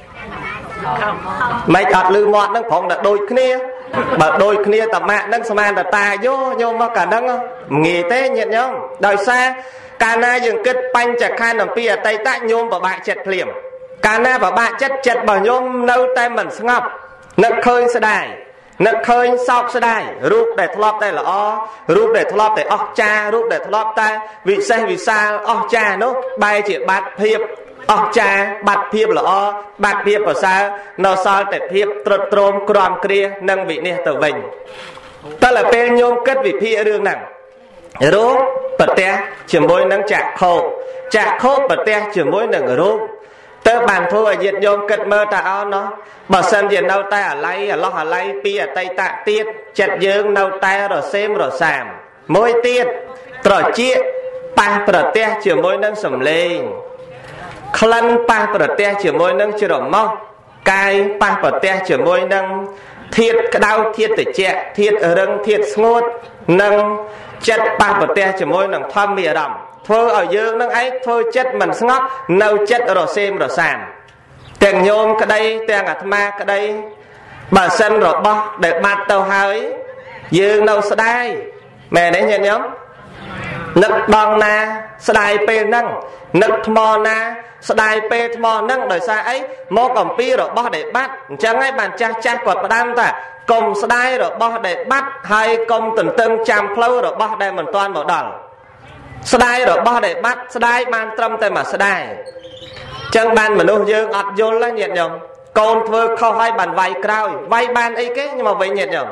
mấy ọt lư mọt nó phỏng là đôi kia mà đôi kia tập mạng nâng xem là ta vô nhưng mà cả nâng không nghỉ thế nhìn không đời xa ca na dừng kết banh chặt khai nằm pia tay tại nhôm và bạn chặt liềm ca na và bạn chất chặt bảo nhôm nâu tay mình ngọc nâng khơi sẽ đài nâng khơi sọc sẽ đài rút để thọp tay là o rút để thọp để óc cha rút để thọp tay vị xe vì sao óc cha nó bay chỉ bát hiệp óc cha bát hiệp là o bát hiệp ở sao nó sao để hiệp trộn trôm crom kia nâng vị này từ mình ta là pe nhôm kết vị phi đường nặng rút bật te chỉ môi nâng chạc khô chạc khô bật te chỉ môi nâng rút tớ bàn thu ở diệt nhôm kết mơ ta áo nó bà sân diệt nâu tay ở lấy ở lo ở lấy pi ở tây tạ tiết chặt dương nâu tay rồi xem rồi sàm môi tiết rồi chia ba bờ te chỉ môi nâng sầm lên khăn ba bờ te chỉ môi nâng chưa đồng mong cài ba bờ te chỉ môi nâng thiệt cái đau thiệt để chẹ thiệt ở rừng thiệt ngốt nâng chặt ba bờ te chỉ môi nâng thăm mìa đầm thôi ở dương nâng ấy thôi chết mình ngóc nâu chết rồi xem rồi sàm tiền nhôm cái đây tiền ngặt ma cái đây bà sân rồi bo để bắt tàu hơi dương nâu sẽ đai mẹ đấy nhận nhóm nực đòn na sẽ đai pe nâng nực mò na sẽ đai pe mò nâng đời xa ấy mò còn pi rồi bo để bắt chẳng ấy bàn cha cha quật đam ta cùng sẽ đai rồi bo để bắt hai công từng từng trăm flow rồi bo đây mình toàn bảo đòn sẽ đai rồi bo để bắt sẽ đai ban trâm tay mà sẽ đai chẳng ban mà nuôi dương ọt vô là nhiệt nhầm con thưa không hay bàn vay cao vay ban ấy cái nhưng mà vậy nhiệt nhầm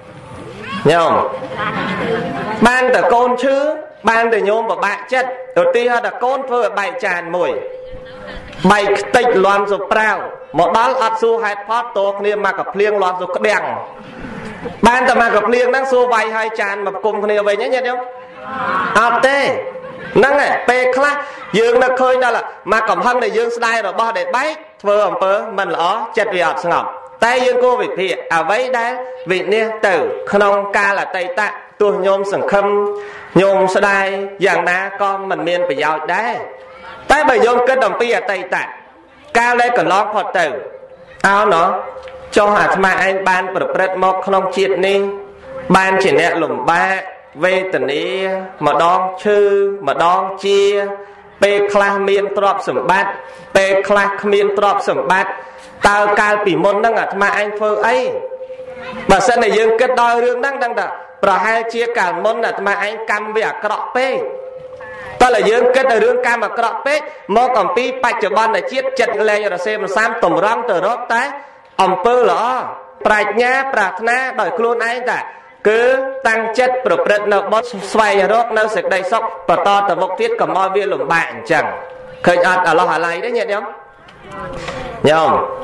nhầm ban từ con chứ ban từ nhôm và bạn chất đầu tiên là con thưa bài tràn mùi bài tích loan rồi prao một đó ọt su hai phát tốt nên mà gặp liêng loan rồi có đèn ban từ mà gặp liêng đang su vay hai tràn mà cùngគ្នាvậy nhé nhiệt nhầm ọt tê năng này pe class dương nó khơi đó là mà cầm hăng này dương slide rồi bo để bái vừa ẩm pơ mình ló chặt vì ọt ngọc tay dương cô vị thiệt à vấy đá vị nia tử không ca là tây tạ tôi nhôm sừng khâm nhôm slide dạng đá con mình miên phải giao đá tay bởi nhôm kết đồng pi ở tây tạ ca lên còn lo phật tử áo nó cho hạt mà anh ban bật bật một không triệt ni ban chỉ nẹt lùm ba về tình ý mà đón chư mà đón chia pe class miên trọp sầm bát pe class miên trọp sầm bát tao cao bị môn năng mà anh phơi ấy mà sẽ này dương kết đôi rương năng đang đợi rồi hai chia cả môn là mà anh cam về cọ pe ta là dương kết ở rương cam mà cọ pe mà còn pi bạch cho ban là chiết chặt lên rồi xem sam tùng rong từ đó tới ông pơ lỏ bạch nhá bạch na đòi luôn anh ta cứ tăng chất bậc bậc nó bớt xoay rốt nó sẽ đầy sốc và to từ một tiết cầm môi viên lủng bạn chẳng khởi ạt ở lo hà lấy đấy nhỉ không nhông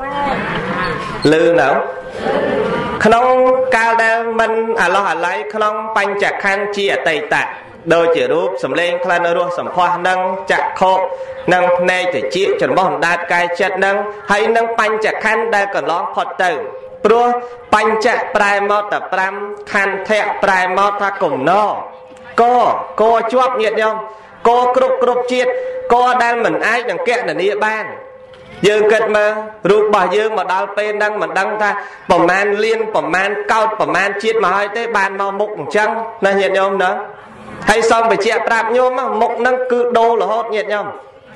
lư nào không cao đa mình à lo hà lấy không banh chặt khăn chi ở tây tạ đôi chỉ rúp sầm lên khăn ở ruộng sầm khoa nâng chặt khô nâng này thì chia chuẩn bóng đạt cài chặt nâng hay nâng bánh chặt khăn đây còn lón phật tử pro bánh chặt prai mót tập pram khăn thẹn prai mót ta cùng nó cô cô chuốc nhiệt không cô cục cục chiết cô đang mình ai đằng kẹt là địa bàn dương kết mà rụt bà dương mà đau tên đang mình đăng ta bẩm man liên bẩm man cao bẩm man chiết mà hơi tới bàn màu mục trăng là nhiệt nhôm nữa hay xong phải chẹt đạp nhôm mà mục năng cứ đô là hốt nhiệt nhôm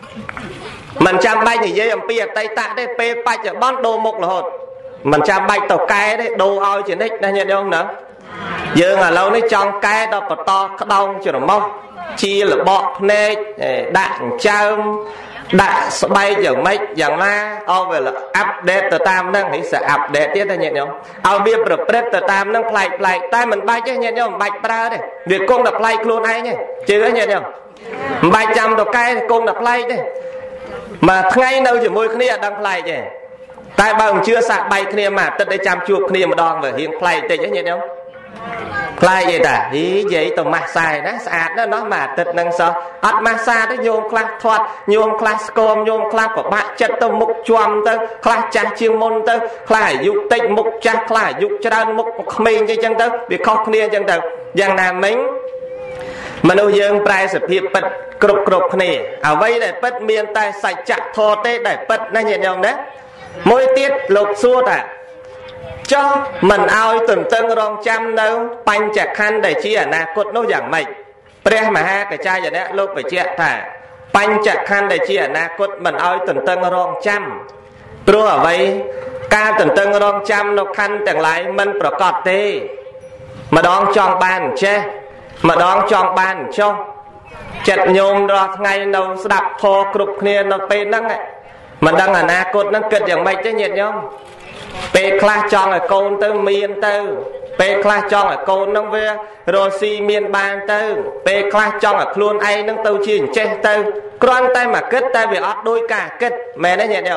mình chăm bay thì dây ẩm bìa tay tạ đấy pê bạch ở bón đô mục là hốt mình chăm bay tàu cái đấy đô ao chuyển đích là nhiệt nhôm nữa dương là lâu đấy trong cái đó có to có đông cho nó mong chia là bọ nê đạn châm đã bay chẳng mấy chẳng ma ao về là update từ tam năng thì sẽ update tiếp thôi nhẹ nhõm ao biết được update từ tam năng play play tay mình bay chứ nhẹ nhõm bạch ra đây việc con đập play luôn ấy nhỉ chứ nhẹ nhõm bay trăm đập cây con đập play đấy mà ngay đâu chỉ môi kia đang play chứ tay bằng chưa sạc bay kia mà tất để chăm chuột kia mà đòn về hiện play thế chứ nhẹ nhõm play vậy ta ý vậy tao massage nó sạch đó nó mà tịch năng sao ắt massage đó nhôm class thoát nhôm class com nhôm class của bạn chất tao mục chuom tao class cha chuyên môn tao class dục tịch mục cha class dục cho đan mục mình như chân tao vì khó khăn chân tao dạng nào mình mà nuôi dương prai sự hiệp bật cục cục này ở đây để bật miền tay sạch chặt thô tê để bật nó nhẹ nhõm đấy mỗi tiết lục xua ta cho mình ao tuần tân rong trăm đâu bánh chặt khăn để chia ở nà cột nó dạng mày pre mà ha cái chai vậy đấy lúc phải chia thả bánh chặt khăn để chia ở nà cột mình ao tuần tân rong trăm pro ở đây ca tuần tân rong trăm nó khăn từng lại mìnhប្រកបទេmà đón chọn bàn che mà đón chọn bàn cho chặt nhôm rồi ngày đâu đạp thô cục kia nó tên năng ấy mình đang ở nà cột nó kịch dạng mày chứ nhiệt nhôm pe class chọn ở côn tới miền tới pe class chọn ở côn nông về rồi si miền ban tới pe class chọn ở luôn ai nông tàu chiên che tới con tay mà kết tay về ót đôi cả kết mẹ nó nhẹ nhõm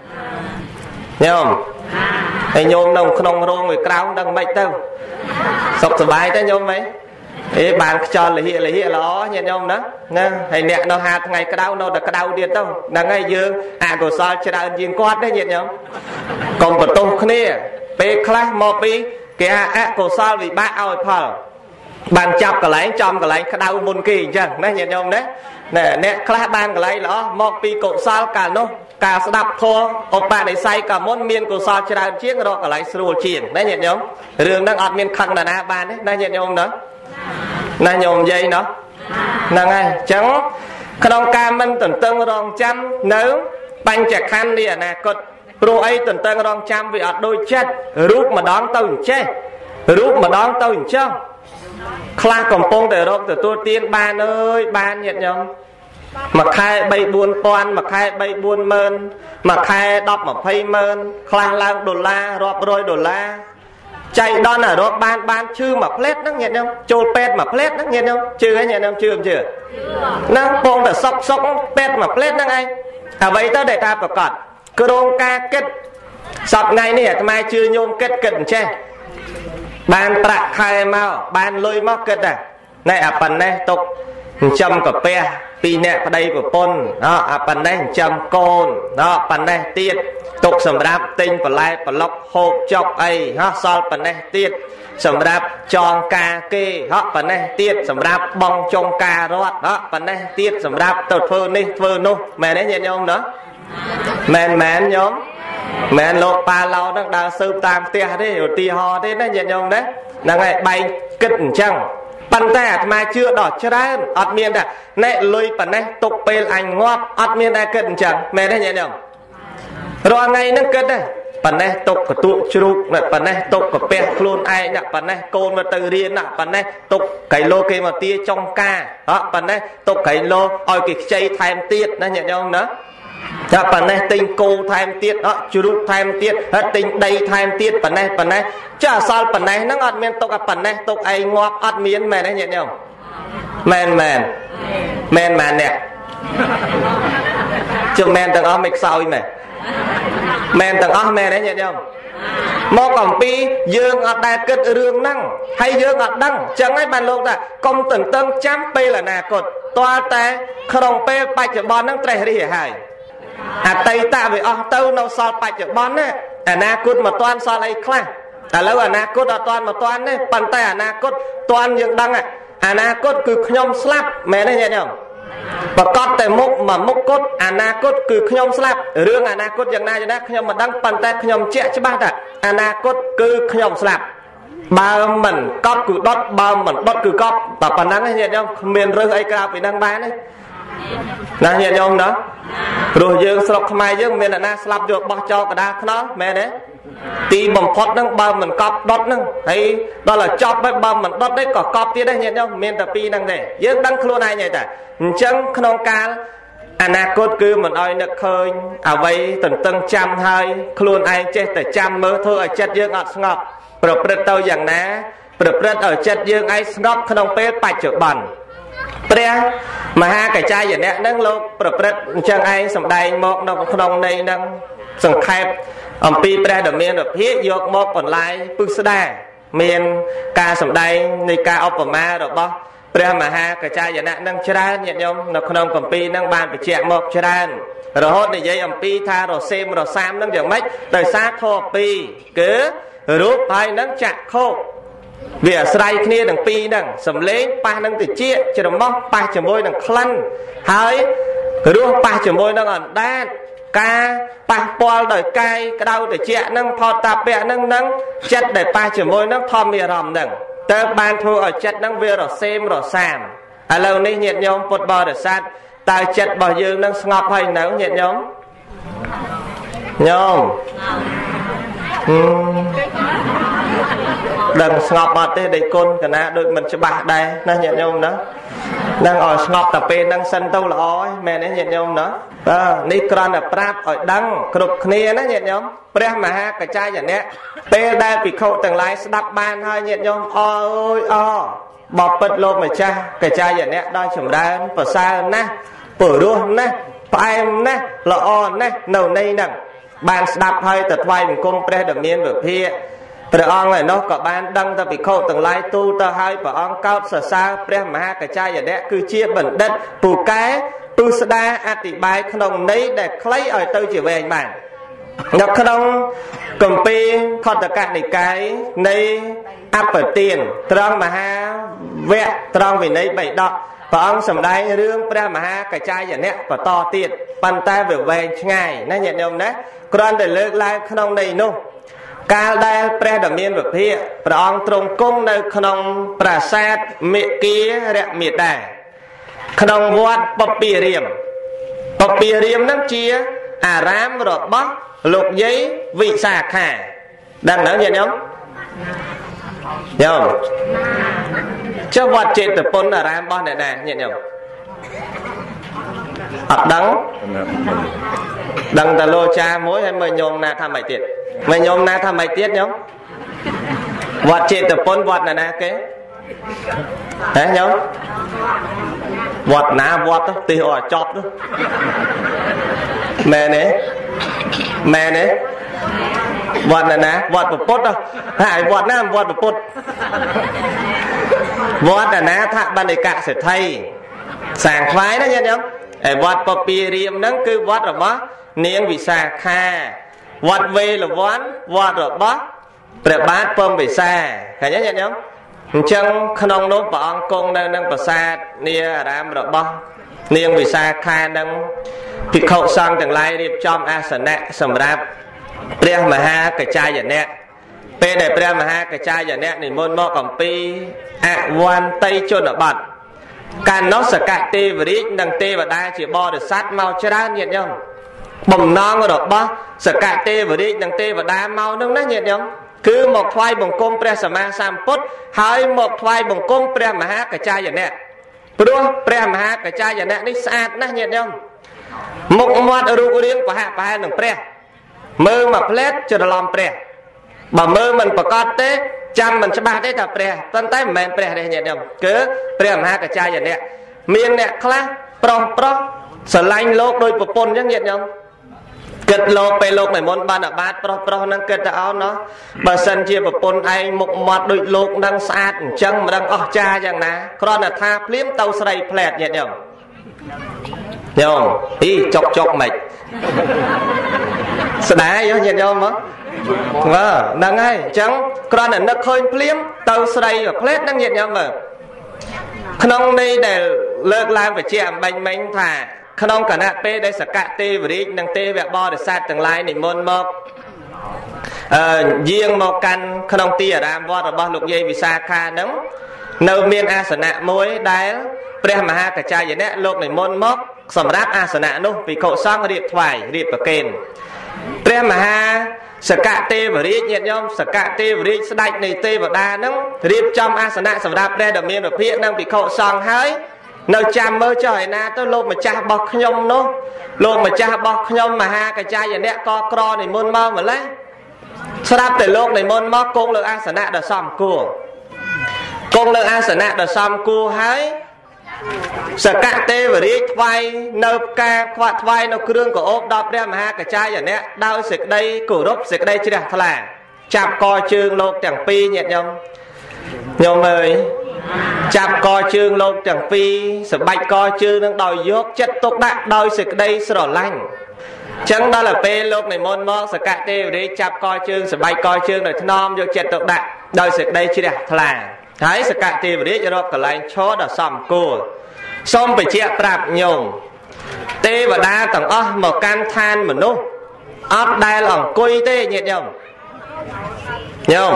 nhôm hay nhôm nông không rong người cao đang bạch tao sọc sờ bài tới nhôm mấy ê bạn cho là hiện là hiện là nhẹ nhõm đó nè hay nè nó hạt ngày cái đau nó là cái đau điên đâu là ngay dương à của sao cho đau dương quát đấy nhẹ nhõm còn bật tung kia pe class một pi cái à của sao vì ba ao phở bàn chọc cả lấy trong cả lấy cái đau môn kỳ chẳng nó nhẹ nhõm đấy nè nè class ban cả lấy đó một pi của sao cả nó cả đập thô ông bạn để say cả môn miền của sao cho đau chiếc đó cả lấy sưu triển đấy nhẹ nhõm đường đang ọt miền khăn là na ban đấy nó nhẹ nhõm đó là nhôm dây nó là ngay chẳng không cam mình tuần tân rong trăm nếu bánh chặt khăn đi à nè cột pro ấy tuần tân rong trăm vì ở đôi chết rút mà đón tàu chết rút mà đón tàu chứ class còn phong để rong từ tôi tiên ban ơi ban nhiệt nhom mà khai bay buôn quan mà khai bay buôn mơn mà khai đọc mà phay mơn class lang đô la rọp rồi đô la chạy đón ở đó ban ban chưa mà plét nó nhẹ không trôi pet mà plét nó nhẹ không chưa hay nhẹ không chưa chưa nó phong để sọc sọc pet mà plét nó ngay à vậy tao để ta có cọt cơ đôn ca kết sọc ngay nè mai chưa nhôm kết kết che ban bạc khai mau ban lôi móc kết à này à phần này tục châm của pe pi nè ở đây của pon đó à phần này châm côn đó phần này tiết tục sầm đáp tinh và lai và lọc hộp chọc ấy ha sol phần này tiết sầm đáp tròn cà kê ha phần này tiết sầm đáp bong trong cà rót đó phần này tiết sầm đáp tột phơ đi phơ nô mẹ đấy nhận nhôm đó mẹ mẹ nhóm mẹ lột ba lau đang đào sơ tam tia đấy rồi tia ho thế đấy nhận nhôm đấy là ngày bay kịch chăng bàn tay mà chưa đỏ cho ra ọt miên đã nè lôi phần này tục pel anh ngóp ọt miên đã kịch chẳng mẹ đấy nhận nhôm rồi ngày nó kết đây phần này tục của tụ chụp này phần này tục của pe luôn ai nhặt phần này côn mà từ riêng nè phần này tục cái lô kia mà tia trong ca đó phần này tục cái lô oi cái chay thêm tiết nó nhận không nữa đó phần này tinh cô thêm tiết đó chụp thêm tiết hết tinh đây thêm tiết phần này phần này chả sao phần này nó ngọt miên tục à phần này tục ai ngọt ọt miên mày đấy nhận không men men men men nè chụp men từng ôm mịch soi mày men tầng óc men đấy nhận không មកអំពីយើងអត់ដែលគិតរឿងហ្នឹងហើយយើងអត់ដឹងអញ្ចឹងហើយបានលោកថាកុំតឹងតឹងចាំពេលអនាគតទាល់តែក្នុងពេលបច្ចុប្បន្នហ្នឹងត្រេះរិះហើយអតីតវាអស់ទៅនៅសល់បច្ចុប្បន្នណាអនាគតមិនទាន់សល់អីខ្លះឥឡូវអនាគតអត់ទាន់មិនទាន់ទេប៉ុន្តែអនាគតទាន់យើងដឹងអនាគតគឺខ្ញុំស្លាប់មែនទេញាតិញោមប្រកាសតែមុខមកមុខគត់អនាគតគឺខ្ញុំស្លាប់រឿងអនាគតយ៉ាងណាយ៉ាងណាខ្ញុំមិនដឹងប៉ុន្តែខ្ញុំជាក់ច្បាស់ថាអនាគតគឺខ្ញុំស្លាប់បើមិនកប់គឺដុតបើមិនដុតគឺកប់តែប៉ុណ្ណឹងញាតិញោមគ្មានរើសអីក្រៅពីហ្នឹងបានទេណាញាតិញោមណាព្រោះយើងស្រុកខ្មែរយើងមានអ្នកណាស្លាប់យកបោះចោលកដាលខ្នល់មែនទេទីបំផុតហ្នឹងបើមិនកប់ដុតហ្នឹងហើយដល់តែចប់ហើយបើមិនដុតទេក៏កប់ទៀតដែរញាតិញោមមានតែពីរហ្នឹងទេយើងដឹងខ្លួនឯងទេតាអញ្ចឹងក្នុងកាលអនាគតគឺមិនអោយនឹកឃើញអ្វីទន្ទឹងចាំហើយខ្លួនឯងចេះតែចាំមើលធ្វើឲ្យចិត្តយើងអត់ស្ងប់ប្រព្រឹត្តទៅយ៉ាងណាប្រព្រឹត្តឲ្យចិត្តយើងឯងស្ងប់ក្នុងពេលបច្ចុប្បន្នព្រះមហាកច្ចាយនៈហ្នឹងលោកប្រព្រឹត្តអញ្ចឹងឯងសម្ដែងមកនៅក្នុងន័យហ្នឹងសង្ខេបអំពីព្រះដ៏មានរភិយកមកបន្លាយពឹស្ដាមានការសម្ដែងនៃការឧបមារបស់ព្រះមហាកច្ចាយនៈនឹងច្រើនញាតិញោមនៅក្នុងគម្ពីរនឹងបានបញ្ជាក់មកច្រើនរហូតនិយាយអំពីថារសេមរសាមនឹងយ៉ាងម៉េចដោយសារធម៌ពីរគឺរូបហើយនឹងចក្ខុវាអាស្រ័យគ្នាទាំងពីរហ្នឹងសំឡេងប៉ះនឹងតិចច្រមុះប៉ះជាមួយនឹងក្លិនហើយរសប៉ះជាមួយនឹងអណ្ដាតការប៉ះពាល់ដោយកាយក្តៅតិចហ្នឹងផតតាពៈហ្នឹងហ្នឹងចិត្តដែលប៉ះជាមួយនឹងធម្មអារម្មណ៍ហ្នឹងតើបានធ្វើឲ្យចិត្តហ្នឹងវារសេមរសាមឥឡូវនេះញាតិញោមពុទ្ធបរិស័ទតើចិត្តរបស់យើងនឹងស្ងប់ហើយនៅញាតិញោមញោមដឹងស្ងប់អត់ទេដេកគុណកណាដូចមិនច្បាស់ដែរណាញាតិញោមណានឹងឲ្យស្ងប់តែពេលហ្នឹងសិនទៅល្អហើយមែនទេញាតិញោមណាបាទនេះគ្រាន់តែប្រាប់ឲ្យដឹងគ្រប់គ្នាណាញាតិញោមព្រះមហាកច្ចាយនៈពេលដែលភិក្ខុទាំងឡាយស្ដាប់បានហើយញាតិញោមអើយអបបិទ្ធលោកម្ចាស់កច្ចាយនៈដល់ចម្រើនប្រសើរណាស់ព្រោះណាស់ផ្អែមណាស់ល្អណាស់នៅនៃហ្នឹងបានស្ដាប់ហើយទៅថ្វាយបង្គំព្រះដ៏មានវិភាកព្រះអង្គឯនោះក៏បានដឹងទៅភិក្ខុទាំងឡាយទូលទៅហើយព្រះអង្គកោតសរសើរព្រះមហាកច្ចាយនៈគឺជាបណ្ឌិតពូកែពឹស្ដាអធិប្បាយក្នុងន័យដែលខ្លីឲ្យទៅជាវែងបាននៅក្នុងគម្ពីរខត្តកនិកាយនៃអបទានត្រង់មហាវគ្គត្រង់វិន័យបៃដកព្រះអង្គសម្ដែងរឿងព្រះមហាកច្ចាយនៈបន្តទៀតប៉ុន្តែវាវែងឆ្ងាយណាញាតិញោមណាគ្រាន់តែលើកឡើងក្នុងន័យនោះកាលដែលព្រះដ៏មានវិភាកព្រះអង្គទ្រង់គង់នៅក្នុងប្រាសាទមេគារមេតាក្នុងវត្តបព្វារាមបព្វារាមនឹងជាអារាមរបស់លោកយាយវិសាខាដឹងនៅញាតិញោមញោមចុះវត្តចេតពុនអារាមរបស់អ្នកណាញាតិញោមអត់ដឹងដឹងតែលោចាមួយហើយមើលញោមណាថាម៉េចទៀតមើលញោមណាថាម៉េចទៀតញោមវត្តចេតពុនវត្តណាណាគេហ៎ញោមវត្តណាវត្តទីអត់ចប់នោះមែនទេមែនទេវត្តណាណាវត្តពុទ្ធហើយវត្តណាវត្តពុទ្ធវត្តណាថាបណ្ឌិកសិទ្ធិសាងថ្វាយណាញាតិញោមហើយវត្តបព្វារាមហ្នឹងគឺវត្តរបស់នាងវិសាខាវត្តវេលវ័នវត្តរបស់ព្រះបាទពំពិសាឃើញទេញាតិញោមអញ្ចឹងក្នុងនោះព្រះអង្គគង់នៅនឹងប្រាសាទនាអារាមរបស់នាងវិសាខានឹងភិក្ខុសង្ឃទាំងឡាយរៀបចំអាសនៈសម្រាប់ព្រះមហាកច្ចាយនៈពេលដែលព្រះមហាកច្ចាយនៈនិមន្តមកអំពីអវន្តិជនបទកាលនោះសកទេវរាជនិងទេវតាជាបរិស័ទមកច្រើនញាតិញោមបំណងរបស់សកទេវរាជនិងទេវតាមកនោះណាញាតិញោមគឺមកថ្វាយបង្គំព្រះសម្មាសម្ពុទ្ធហើយមកថ្វាយបង្គំព្រះមហាកច្ចាយនៈព្រោះព្រះមហាកច្ចាយនៈនេះស្អាតណាស់ញាតិញោមមុខមាត់រូបរាងប្រហាក់ប្រហែលនឹងព្រះមើលមកផ្លែតច្រឡំព្រះបើមើលមិនប្រកបទេចាំមិនច្បាស់ទេថាព្រះប៉ុន្តែមិនមែនព្រះទេញាតិញោមគឺព្រះមហាកច្ចាយនៈមានអ្នកខ្លះប្រុសប្រុសស្រឡាញ់លោកដោយប្រពន្ធអញ្ចឹងញាតិញោមគ kết lô pe lô này môn ban ở bát pro pro năng kết áo nó bà sân chia vào pôn anh một mặt đôi lô đang sát chân mà đang ở cha chẳng ná còn là tha phím tàu sợi plẹt nhẹ nhõm nhôm ý chọc chọc mạch sờ đá vô nhẹ nhõm á vâng đang ngay chẳng còn là nó khơi phím tàu sợi và plẹt đang nhẹ nhõm mà không đây để lợt làm phải chạm bánh bánh thả không cả nạ p đây sẽ cạ tê và đi năng tê vẹt bo để sát từng lai này môn mọc riêng một căn không tì ở đàm vọt ở bo lục dây vì xa kha nấm nâu miên a sở nạ mối đáy pre mà ha cả trai vậy nè lục này môn mọc sầm ráp a sở nạ nô vì cậu xong điệp thoại điệp và kền pre mà ha sẽ cạ tê và đi nhiệt nhom sẽ cạ tê và đi sẽ đạch này tê và đa nấm điệp trong a sở nạ sầm ráp pre đầm miên và phía năng vì cậu xong hơi nơi chăm mơ trời na tôi lô mà cha bọc nhom nó lô mà cha bọc nhom mà ha cái cha vậy nè co cro này môn mơ mà lấy sau đó từ lúc này môn mơ công lượng a sở nạ đã xong cua công lượng a sở nạ đã xong cua hái sẽ cạ tê và đi vai nâu ca khoa vai nâu cương của ốp đọc ra mà ha cái cha vậy nè đau xịt đây cổ đốc xịt đây chứ đẹp thật là chạm coi chương lô chẳng pi nhẹ nhom nhom ơi chạm coi chương lô chẳng phi sự bạch coi chương đang đòi dốt chất tốt đạn đòi sự đây sửa lành chẳng đó là p lúc này môn mơ sẽ cạ tê đi chạm coi chương sự bạch coi chương rồi non vô chất tốt đạn đòi sự đây chứ đẹp là thấy sự cạ tê đi cho nó cả lành chó đã xong cô xong phải chẹt rạp nhung tê và đa tầng ơ một can than mà nô ớt đai lòng côi tê nhiệt nhung nhung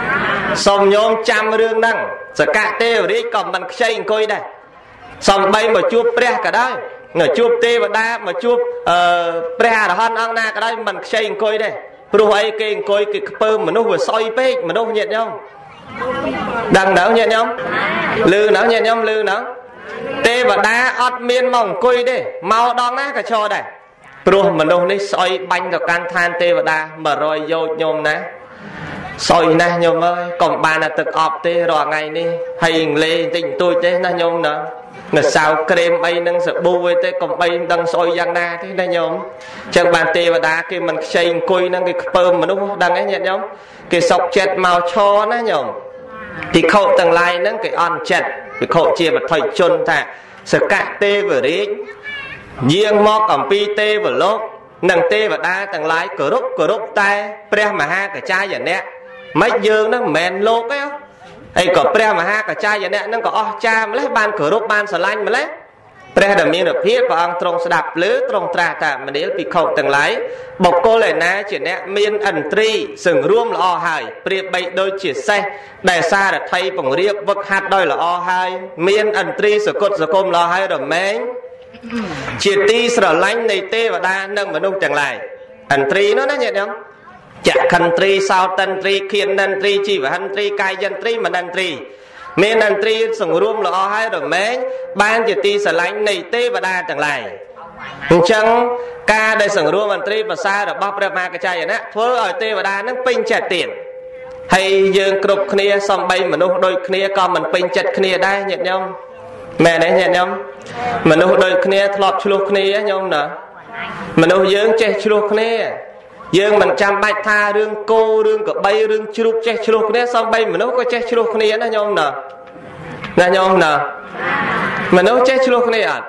xong nhôm trăm rương năng sẽ cạ tê vào đi còn bằng xây coi đây xong bay mà chụp pre cả đây người chụp tê và đa mà chụp pre là hơn ăn na cả đây bằng xây coi đây rồi ai kê coi cái pơ mà nó vừa soi pe mà nó nhiệt nhau đằng đỡ nhiệt nhau lư nở nhiệt nhau lư nở tê và đa ọt miên mỏng coi đi mau đong ná cả cho đây rồi mà nó soi banh vào can than tê và đa mà rồi vô nhôm ná soi nè nhôm ơi còn bà là thực ọp tê rồi ngày đi hay lê tình tôi thế na nhôm nữa là sao krem bay nâng sợ bu với tê còn bay đang soi giang na thế na nhôm chẳng bàn tê và đá kia mình xây cùi nâng cái pơm mà đúng đang ấy nhận nhôm cái sọc chẹt màu cho nó nhôm thì khâu tầng lai nâng cái on chẹt cái khâu chia và thầy chôn thà sợ cạ tê vừa đi riêng mò cầm pi tê vừa lốp nâng tê và đá tầng lai cửa rút cửa rút tay pre mà ha cái chai vậy nè mấy dương nó mền lô cái ấy có pre mà ha cả cha vậy nè nó có cha mà lấy ban cửa rốt ban sờ lanh mà lấy pre đầm miên được thiết và ông trong đạp lứa trong trà tạ mà để bị khẩu từng lái bọc cô lại ná chuyện nè miên ẩn tri sừng ruom là o hai pre bay đôi chia xe đại xa là thay bằng riệp vật hạt đôi là o hai miên ẩn tri sờ cột sờ côm là hai rồi mến chia ti sờ lanh này tê và đa nâng mà nung chẳng lại ẩn tri nó nó nhẹ không chặt khăn tri sao tân tri khiên năn tri chi và hân tri cai dân tri mà năn tri miền năn tri sùng ruộng là o hai rồi mấy ban chỉ ti sờ lánh này tê và đa chẳng lại chẳng ca đây sùng ruộng năn tri và xa rồi bắp ra ma cái chai vậy nè thưa ở tê và đa nó pin chặt tiền hay dương cục kia xong bay mà nó đôi kia còn mình pin chặt kia đây nhận nhông mẹ đấy nhận nhông mà nó đôi kia lọp chuột kia nhông nữa mà nó dương che chuột kia dương mình chăm bạch tha rương cô rương có bay rương chuột che chuột đấy xong bay mà nó có che chuột kia nó nhông nè nè nhông nè mà nó che chuột kia à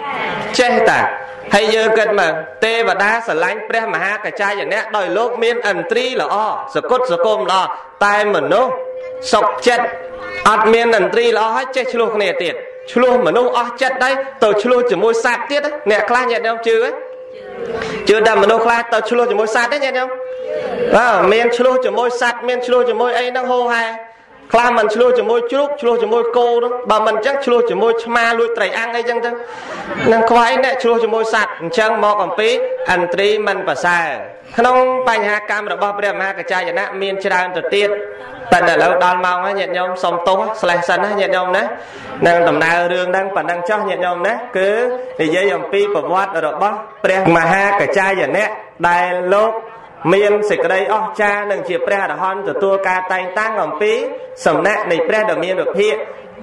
che ta hay dương cần mà tê và đá sờ lánh pre mà ha cái chai vậy nè đòi lốp miên ẩn tri là o sờ cốt sờ côm là tai mình nó sọc chết ắt miên ẩn tri là o hết che chuột kia tiệt chuột mà nó o chết đấy tàu chuột chỉ môi sạt tiết đấy nè khai nhận không chứ ấy chưa đầm mà đâu khai tao chua cho môi sạt đấy nha không à men chua cho môi sạt men chua cho môi ấy nó hô hai khai mình chua cho môi chuốc chua cho môi cô đó bà mình chắc chua cho môi ma lui tẩy ăn ấy chăng chăng năng khoái nè chua cho môi sạt chăng mò còn pí anh tri mình và xa không bài hạ cam rồi bao bề mà cái chai vậy nè miên tràn từ tiên tận là lâu đòn mong á nhận nhom xong tốt sài sân á nhận nhom đấy năng tầm nào đường đang và đang cho nhận nhom đấy cứ thì dây dòng pi của vót rồi bao bề mà ha cái chai vậy nè đài lốp miên xịt ở đây ó cha đừng chìa pre đã hon từ tua ca tay tăng ngầm pi sầm nè này pre được miên được hiện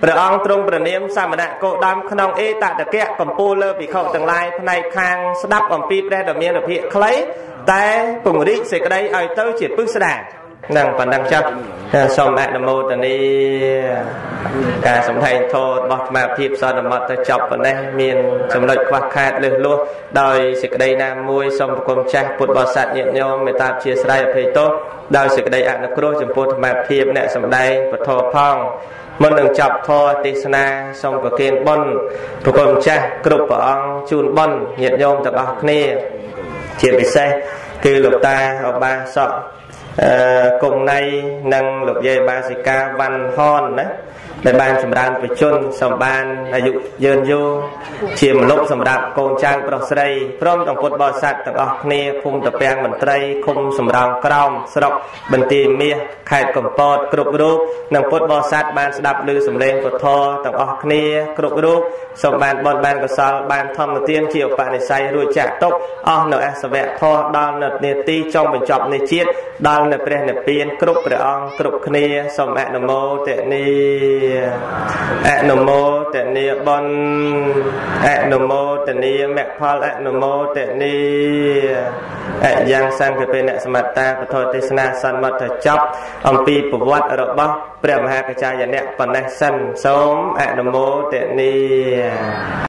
ព្រះអង្គទ្រង់ប្រនាមសមណៈគោដើមក្នុងអេតតកៈកម្ពុជាលើភិក្ខុទាំងឡាយផ្នែកខាងស្ដាប់អំពីព្រះដ៏មានអភិក្លីតែពង្រីកសេចក្តីឲ្យទៅជាពឹស្ដារនឹងប៉ុណ្ណឹងចុះសូមអនុមោទនាការសំដែងធម៌របស់អាត្មាភាពសន្មតទៅចប់ប៉ុណ្ណេះមានចំណុចខ្វះខាតលើសលួសដោយសេចក្តីណាមួយសូមប្រគំចាស់ពុទ្ធបរិស័ទញាតិញោមមេត្តាជាស្រ័យអភ័យទោសដោយសេចក្តីអនុគ្រោះចំពោះអាត្មាភាពអ្នកសំដែងពធផងមុននឹងចប់ធម៌ទេសនាសូមប្រគេនបុណ្យប្រគំចាស់គ្រប់ព្រះអង្គជូនបុណ្យញាតិញោមទាំងអស់គ្នាជាពិសេសគឺលោកតាអបាសកអឺគង់ណៃនិងលោកយាយបាសិកាវ៉ាន់ហនណាដែលបានចម្រើនបជនសម្បានអាយុយឺនយូរជាមនុษย์សម្រាប់កូនចៅប្រុសស្រីព្រមទាំងពុទ្ធបរិស័ទទាំងអស់គ្នាភូមិតាពាំងមន្ត្រីឃុំសំរោងក្រោមស្រុកបន្ទាយមាសខេត្តកំពតគ្រប់រូបនិងពុទ្ធបរិស័ទបានស្ដាប់ឮសំឡេងពុទ្ធទាំងអស់គ្នាគ្រប់រូបសូមបានបុណ្យបានកុសលបានធម្មទានជាឧបនិស្ស័យរួចចាក់ទុកអស់នៅអសវៈធម៌ដល់នៅនាទីចុងបញ្ចប់នៃជាតិដល់នៅព្រះនិព្វានគ្រប់ព្រះអង្គគ្រប់គ្នាសូមអនុមោទនាអនុមោទនាបុណ្យអនុមោទនាមគ្គផលអនុមោទនាអយ៉ាងសង្ឃពេអ្នកសមត្តាពធទេសនាសន្មតចប់អំពីប្រវត្តិរបស់ព្រះមហាកច្ចាយនៈប៉ុណ្ណេះសិនសូមអនុមោទនា